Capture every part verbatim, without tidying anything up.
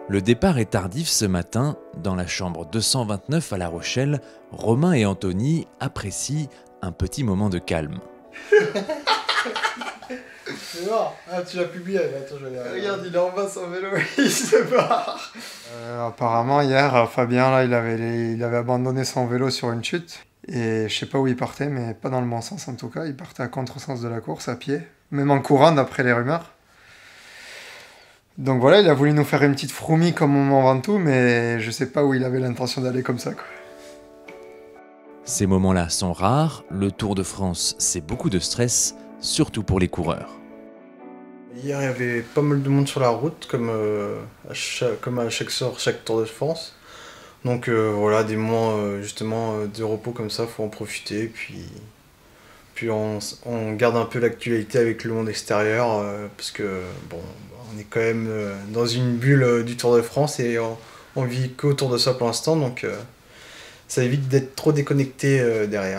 Le départ est tardif ce matin. Dans la chambre deux cent vingt-neuf à La Rochelle, Romain et Anthony apprécient un petit moment de calme. C'est bon. Ah, tu l'as publié. Attends, je vais aller... Regarde, il est en bas son vélo, il se barre. Euh, apparemment, hier, Fabien, là, il avait, il avait abandonné son vélo sur une chute. Et je sais pas où il partait, mais pas dans le bon sens en tout cas. Il partait à contresens de la course, à pied. Même en courant, d'après les rumeurs. Donc voilà, il a voulu nous faire une petite froumie comme au Mont Ventoux, mais je sais pas où il avait l'intention d'aller comme ça, quoi. Ces moments-là sont rares. Le Tour de France, c'est beaucoup de stress, surtout pour les coureurs. Hier, il y avait pas mal de monde sur la route, comme, euh, à, chaque, comme à chaque sort, chaque Tour de France. Donc euh, voilà, des moments euh, justement euh, de repos comme ça, faut en profiter. Puis, puis on, on garde un peu l'actualité avec le monde extérieur, euh, parce que bon, on est quand même euh, dans une bulle euh, du Tour de France et on, on vit qu'autour de ça pour l'instant, donc euh, ça évite d'être trop déconnecté euh, derrière.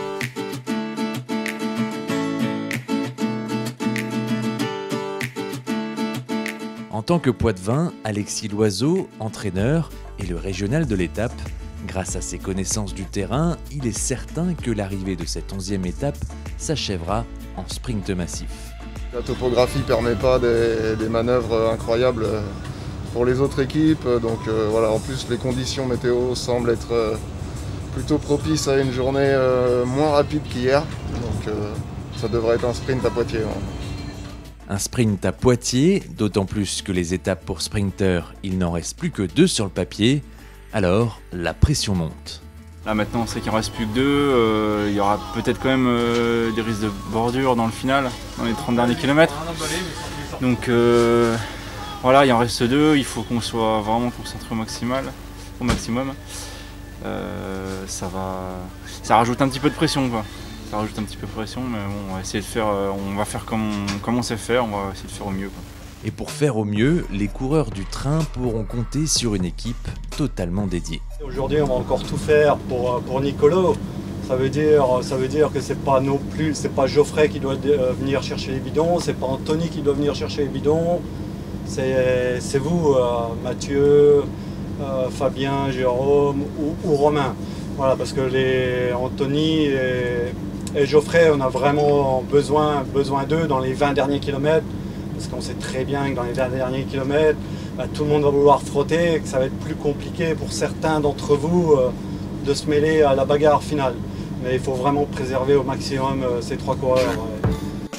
En tant que poitevin, Alexis Loiseau, entraîneur, est le régional de l'étape. Grâce à ses connaissances du terrain, il est certain que l'arrivée de cette onzième étape s'achèvera en sprint massif. La topographie ne permet pas des, des manœuvres incroyables pour les autres équipes, donc euh, voilà, en plus les conditions météo semblent être euh, plutôt propices à une journée euh, moins rapide qu'hier, donc euh, ça devrait être un sprint à Poitiers. Hein. Un sprint à Poitiers, d'autant plus que les étapes pour sprinteurs, il n'en reste plus que deux sur le papier, alors la pression monte. Là maintenant on sait qu'il ne reste plus que deux, euh, il y aura peut-être quand même euh, des risques de bordure dans le final, dans les trente derniers kilomètres. Donc euh, voilà, il en reste deux, il faut qu'on soit vraiment concentré au maximal, au maximum. Euh, ça va, ça rajoute un petit peu de pression, quoi. Ça rajoute un petit peu de pression, mais bon, on va essayer de faire, on va faire comme on, comme on sait faire, on va essayer de faire au mieux, quoi. Et pour faire au mieux, les coureurs du train pourront compter sur une équipe totalement dédiée. Aujourd'hui, on va encore tout faire pour, pour Nicolo. Ça veut dire, ça veut dire que c'est pas non plus, c'est pas Geoffrey qui doit venir chercher les bidons, c'est pas Anthony qui doit venir chercher les bidons, c'est vous, euh, Mathieu, euh, Fabien, Jérôme ou, ou Romain. Voilà, parce que les Anthony et, et Geoffrey, on a vraiment besoin, besoin d'eux dans les vingt derniers kilomètres. Parce qu'on sait très bien que dans les vingt derniers kilomètres, bah, tout le monde va vouloir frotter, que ça va être plus compliqué pour certains d'entre vous euh, de se mêler à la bagarre finale. Mais il faut vraiment préserver au maximum euh, ces trois coureurs. Ouais.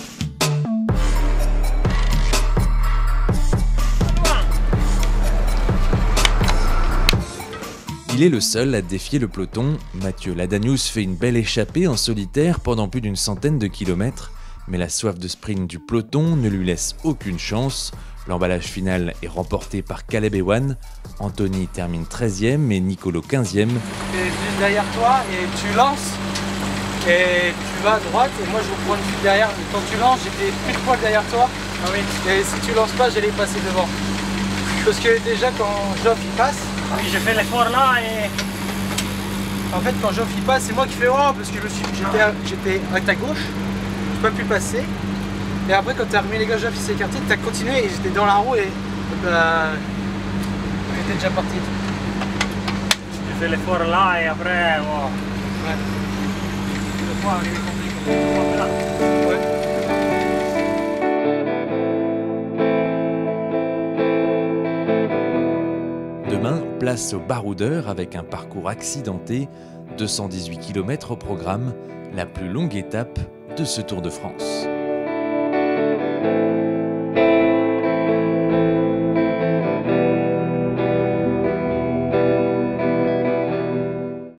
Il est le seul à défier le peloton. Mathieu Ladanius fait une belle échappée en solitaire pendant plus d'une centaine de kilomètres. Mais la soif de sprint du peloton ne lui laisse aucune chance. L'emballage final est remporté par Caleb Ewan. Anthony termine treizième et Nicolo quinzième. Tu es juste derrière toi et tu lances et tu vas à droite et moi je reprends une fuite derrière. Et quand tu lances, j'étais plus de poil derrière toi. Ah oui. Et si tu lances pas, j'allais passer devant. Parce que déjà quand Geoff il passe, oui, j'ai fait l'effort là et... En fait quand Geoff il passe, c'est moi qui fais oh parce que j'étais à ta gauche. Pas pu passer et après quand t'as remis les gars, Geoff il s'est écarté, t'as continué et j'étais dans la roue et bah j'étais déjà parti. J'ai fait l'effort là et après wow. Ouais. Le point arrivé compliqué. Ouais. Demain, place au baroudeur avec un parcours accidenté, deux cent dix-huit kilomètres au programme, la plus longue étape de ce Tour de France.